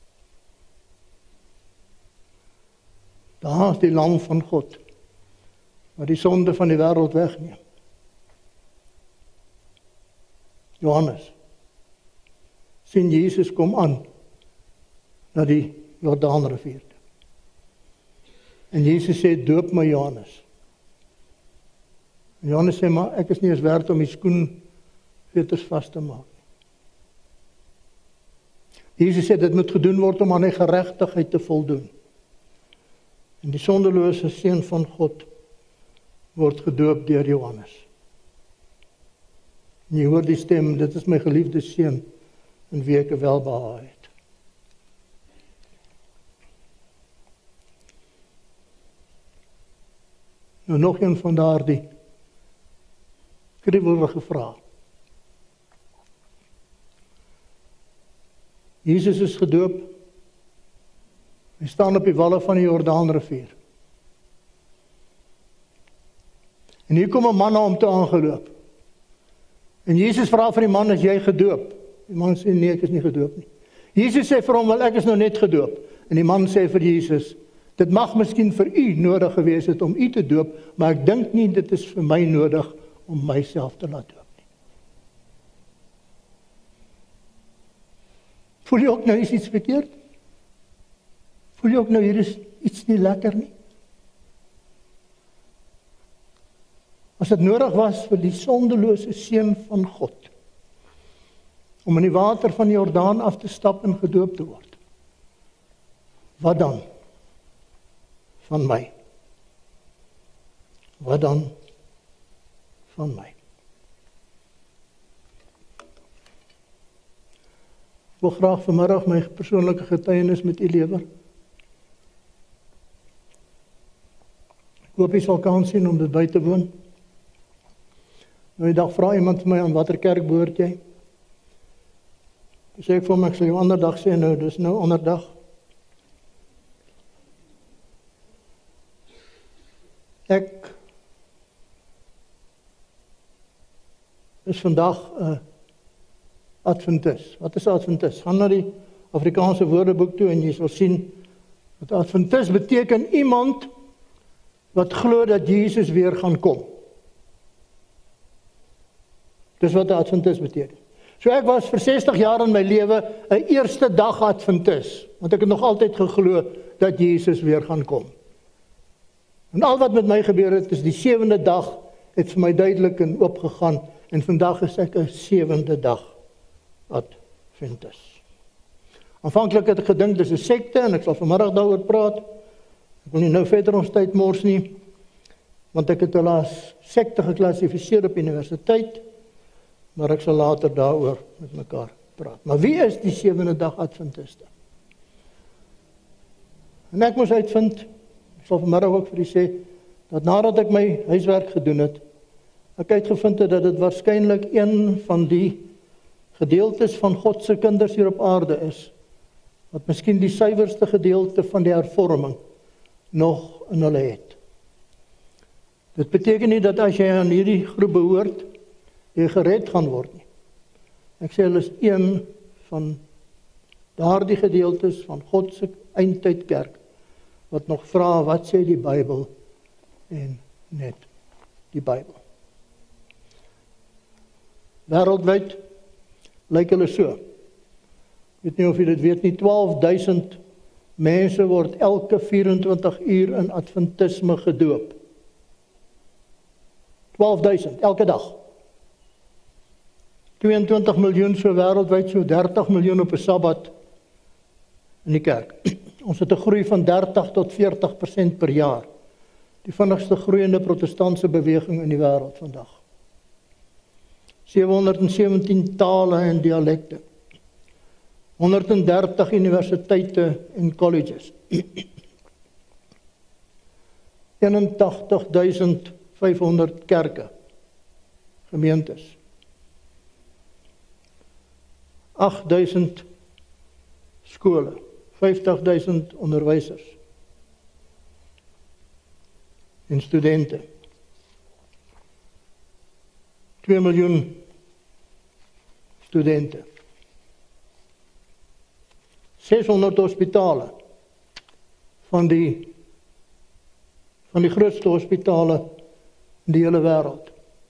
Daar is die lam van God, wat die sonde van die wêreld wegneem. Johannes sien Jesus kom aan na die Jordaanrivier. En Jesus sê, doop my Johannes. En Johannes sê, maar ek is nie eens werd om die skoenveters vast te maak. Jesus sê, dit moet gedoen word om aan die geregtigheid te voldoen. En die sondelose seun van God word gedoop deur Johannes. En jy hoor die stem, dit is my geliefde seun, in wie ek welbehae het. Nou nog een van daardie kriebelrige vrae. Jesus is gedoop. Hy staan op die walle van die Jordaanrivier. En hier kom 'n man na hom toe aangeloop. En Jesus vra vir die man, is jy gedoop? Die man sê, nee, ek is nie gedoop nie. Jesus sê vir hom, wel, ek is nou net gedoop. En die man sê vir Jesus, dit mag miskien vir u nodig gewees het om u te doop, maar ek dink nie dit is vir my nodig om myself te laat doop. Voel jy ook nou is iets verkeerd? Voel jy ook nou hier is iets nie lekker nie? As dit nodig was vir die sondelose seun van God om in die water van die Jordaan af te stap en gedoop te word, wat dan van my? Wat dan van my? Ek wil graag vanmiddag my persoonlike getuienis met u lewer. Ek hoop u sal kans sien om dit by te woon. Nou die dag vra iemand vir my, aan watter kerk behoort jy? Sê ek vir hom, ek sal jou ander dag sê, nou, dis nou ander dag. Ek is vandag Adventis. Wat is Adventis? Gaan na die Afrikaanse woordeboek toe en jy sal sien dat Adventis beteken iemand wat glo dat Jesus weer gaan kom. Dis wat Adventis beteken. So ek was vir 60 jaar in my lewe 'n eerste dag Adventis, want ek het nog altyd geglo dat Jesus weer gaan kom. En al wat met my gebeur het, is die 7de dag, het vir my duidelik en oopgegaan, en vandag is ek 'n 7de dag Adventis. Aanvanklik het ek gedink, dis 'n sekte, en ek sal vanmiddag daaroor praat. Ek wil nie nou verder ons tyd mors nie, want ek het hulle as sekte geklassifiseer op universiteit, maar ek sal later daaroor met mekaar praat. Maar wie is die 7de dag Adventiste? En ek moes uitvind, ek sal vanmiddag ook vir u sê, dat nadat ek my huiswerk gedoen het, ek uitgevind het dat dit waarskynlik een van die gedeeltes van God se kinders hier op aarde is, wat miskien die suiwerste gedeelte van die hervorming nog in hulle het. Dit beteken nie dat as jy aan hierdie groep behoort, jy gered gaan word nie. Ek sê hulle is een van daardie gedeeltes van God se eindtydkerk, wat nog vra, wat sê die Bybel, en net die Bybel. Wêreldwyd lyk hulle so. Ek weet nie of jy dit weet nie, 12.000 mense word elke 24 uur in Adventisme gedoop. 12.000, elke dag. 22 miljoen so wêreldwyd, so 30 miljoen op 'n Sabbat in die kerk. Ons het 'n groei van 30 tot 40% per jaar. Die vinnigste groeiende protestantse beweging in die wêreld vandag. 717 tale en dialekte. 130 universiteite en colleges. 81.500 kerke, gemeentes. 8.000 skole, 50.000 onderwysers en studente. 2 miljoen studente. 600 hospitale van die grootste hospitale in die hele wêreld.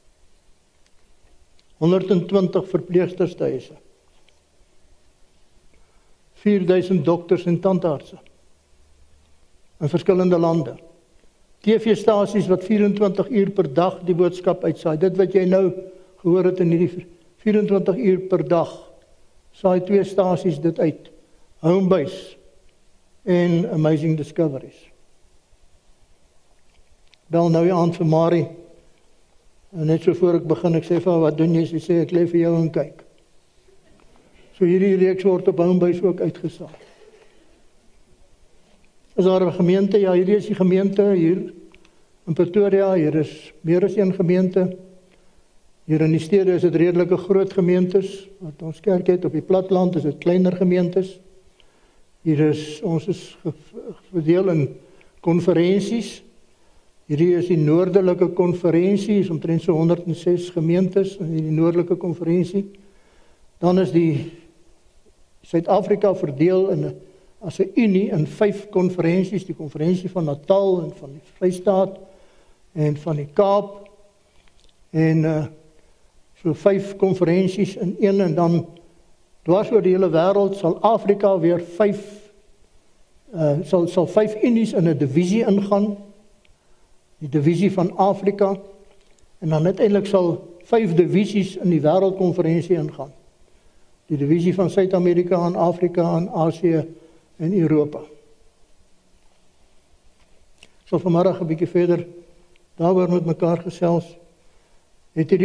120 verpleegstershuise. 4.000 dokters en tandartse in verskillende lande. TV-stasies wat 24 uur per dag die boodskap uitsaai. Dit wat jy nou gehoor het in hierdie 24 uur per dag, saai 2 stasies dit uit. Homebase en Amazing Discoveries. Bel nou die aand vir Marie, en net so voor ek begin, ek sê vir haar, wat doen jy? Sy sê, ek lê vir jou en kyk. So hierdie reeks word op Homebase ook uitgesaai. Is daar 'n gemeente? Ja, hierdie is die gemeente hier in Pretoria. Hier is meer as een gemeente. Hier in die stede is dit redelike groot gemeentes. Wat ons kerk het op die platteland is dit kleiner gemeentes. Ons is verdeel in konferensies. Hierdie is die noordelike konferensie, is omtrent so 106 gemeentes in die noordelike konferensie. Dan is die Suid-Afrika verdeel as 'n unie in 5 konferensies, die konferensie van Natal en van die Vrystaat en van die Kaap, en so 5 konferensies in een, en dan dwars oor die hele wêreld sal Afrika weer 5 unies in 'n divisie ingaan, die divisie van Afrika, en dan uiteindelik sal 5 divisies in die wêreldkonferensie ingaan. Die divisie van Suid-Amerika en Afrika en Asië en Europa. Ek sal vanmiddag 'n bietjie verder daaroor met mekaar gesels. Het die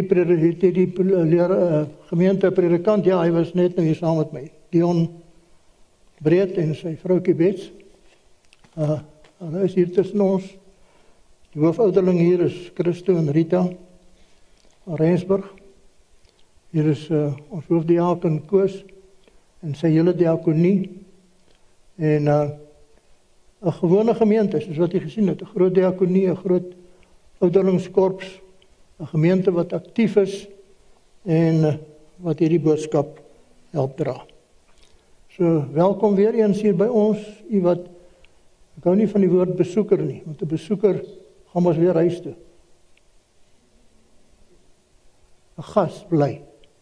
gemeente predikant, ja, hy was net nou hier saam met my, Dion Breed en sy vroukie Bets. Hulle is hier tussen ons. Die hoofouderling hier is Christo en Rita van Rensburg. Hier is ons hoofdiaken Koos en sy hele diakonie. En 'n gewone gemeente, soos wat jy gesien het, 'n groot diakonie, 'n groot ouderlingskorps, 'n gemeente wat aktief is en wat hierdie boodskap help dra. So, welkom weer eens hier by ons, u wat, ek hou nie van die woord besoeker nie, want 'n besoeker gaan ons weer huis toe. 'n gas bly.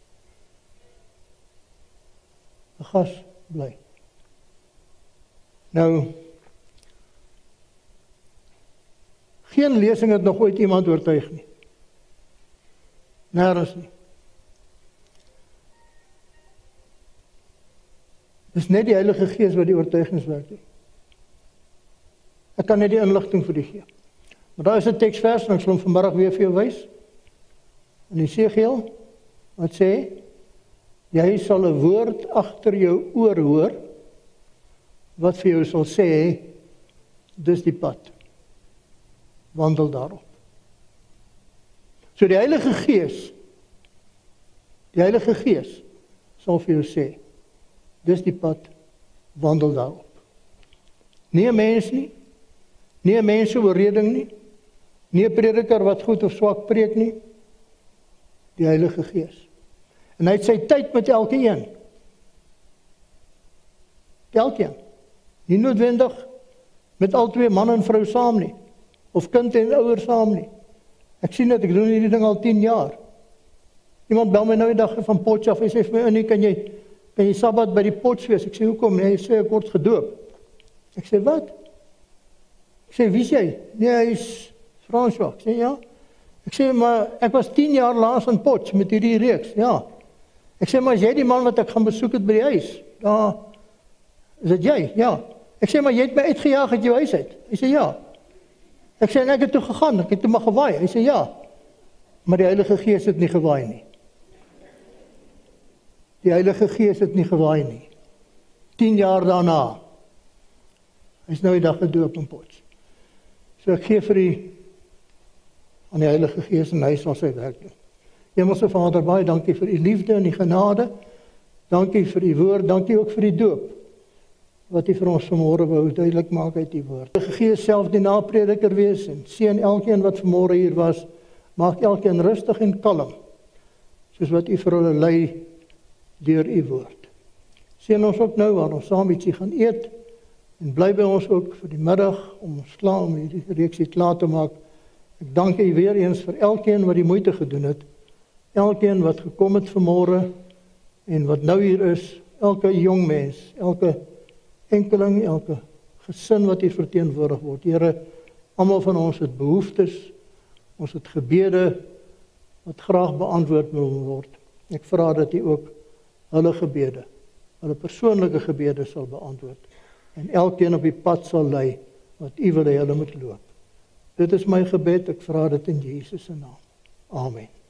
'n gas bly. Nou, Geen lesing het nog ooit iemand oortuig nie. Nergens nie. Dis net die Heilige Gees wat die oortuigingswerk doen. Ek kan net die inligting vir die gee. Maar daar is 'n teksvers, en ek sal hom vanmiddag weer vir jou wys. In Esegiel, wat sê, jy sal 'n woord agter jou oor hoor, wat vir jou sal sê, dis die pad. Wandel daarop. So die Heilige Gees sal vir jou sê, dis die pad, wandel daarop. Nie 'n mens nie, nie 'n mens se oorreding nie, nie 'n prediker wat goed of swak preek nie, die Heilige Gees. En hy het sy tyd met elkeen. Elkeen. Nie noodwendig met al twee man en vrou saam nie, of kind en ouer saam nie. Ek sien dat ek doen hierdie ding al 10 jaar. Iemand bel my nou die dag van Potchefstroom, hy sê vir my, Annie, kan jy Sabbat by die Potch wees? Ek sê, hoekom? Nee, hy sê, ek word gedoop. Ek sê, wat? Ek sê, wie is jy? Nee, hy is François. Ek sê, ja. Ek sê, maar ek was 10 jaar laas in Potch met hierdie reeks, ja. Ek sê, maar is jy die man wat ek gaan besoek het by die huis? Ja. Is dit jy? Ja. Ek sê, maar jy het my uitgejaag uit jou huis uit. Hy sê, ja. Ek sê, en ek het toe gegaan, ek het toe maar gewaai. Hy sê, ja. Maar die Heilige Gees het nie gewaai nie. Die Heilige Gees het nie gewaai nie. 10 jaar daarna. Hy is nou die dag gedoop in Potch. So ek gee vir aan die Heilige Gees en hy sal sy werk doen. Hemelse Vader, baie dankie vir u liefde en die genade. Dankie vir u woord, dankie ook vir die doop. Wat u vir ons vanmôre wou duidelik maak uit die woord. Die Heilige Gees self die naprediker wees en seën elkeen wat vanmôre hier was. Maak elkeen rustig en kalm, soos wat u vir hulle lei deur u woord. Seën ons ook nou waar ons saam ietsie gaan eet en bly by ons ook vir die middag om ons klaar om hierdie reeksie klaar te maak. Ek dank u weer eens vir elkeen wat die moeite gedoen het. Elkeen wat gekom het vanmôre en wat nou hier is, elke jong mens, elke enkeling, elke gesin wat hier verteenwoordig word. Here, almal van ons het behoeftes, ons het gebede wat graag beantwoord wil word. Ek vra dat u ook hulle gebede, hulle persoonlike gebede sal beantwoord en elkeen op die pad sal lei wat u wil hê hulle moet loop. Dit is my gebed, ek vra dit in Jesus se naam. Amen.